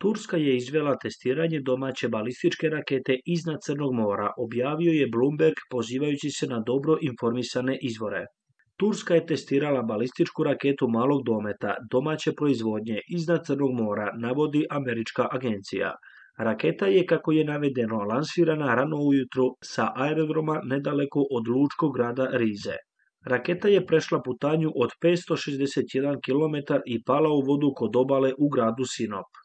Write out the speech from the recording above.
Turska je izvela testiranje domaće balističke rakete iznad Crnog mora, objavio je Bloomberg pozivajući se na dobro informisane izvore. Turska je testirala balističku raketu malog dometa domaće proizvodnje iznad Crnog mora, navodi američka agencija. Raketa je, kako je navedeno, lansirana rano ujutru sa aerodroma nedaleko od lučkog grada Rize. Raketa je prešla putanju od 561 km i pala u vodu kod obale u gradu Sinop.